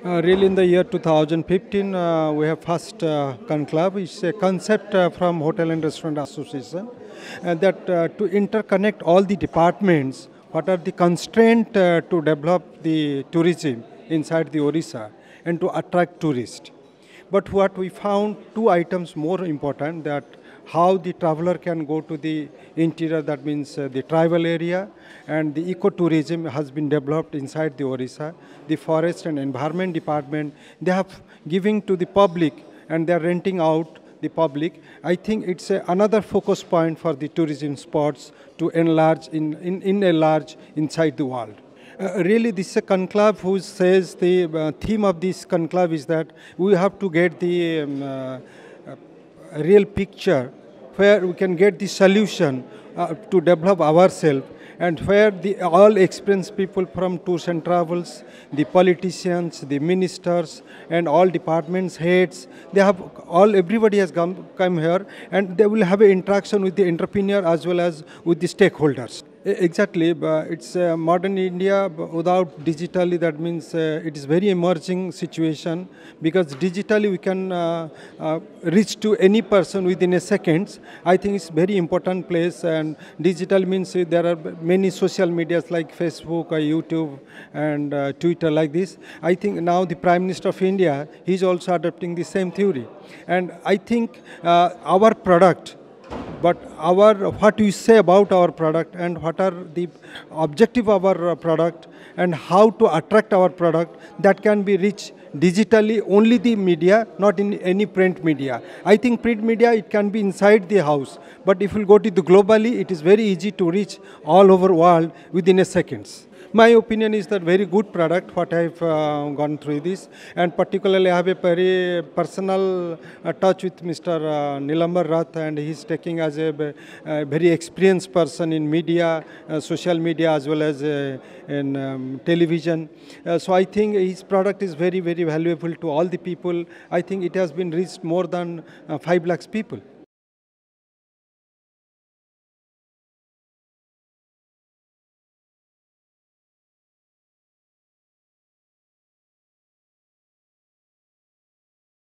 Really, in the year 2015, we have first conclave. It's a concept from Hotel and Restaurant Association that to interconnect all the departments, what are the constraints to develop the tourism inside the Odisha and to attract tourists. But what we found, two items more important, that how the traveler can go to the interior, that means the tribal area, and the ecotourism has been developed inside the Odisha. The forest and environment department, they have given to the public and they are renting out the public. I think it's another focus point for the tourism spots to enlarge in a large inside the world. Really, this is a conclave who says the theme of this conclave is that we have to get the real picture where we can get the solution to develop ourselves, and where the all experienced people from tours and travels, the politicians, the ministers, and all departments heads, they have everybody has come here, and they will have an interaction with the entrepreneur as well as with the stakeholders. Exactly, it's modern India without digitally. That means it is very emerging situation, because digitally we can reach to any person within a second. I think it's very important place, and digital means there are many social medias like Facebook or YouTube and Twitter like this. I think now the Prime Minister of India, he's also adopting the same theory, and I think our product. But what we say about our product and what are the objective of our product and how to attract our product, that can be reached digitally, only the media, not in any print media. I think print media, it can be inside the house, but if you go to the globally, it is very easy to reach all over world within a seconds. My opinion is that very good product, what I've gone through this, and particularly I have a very personal touch with Mr. Nilambar Rath, and he's taking as a very experienced person in media, social media as well as in television. So I think his product is very, very valuable to all the people. I think it has been reached more than 5 lakhs people.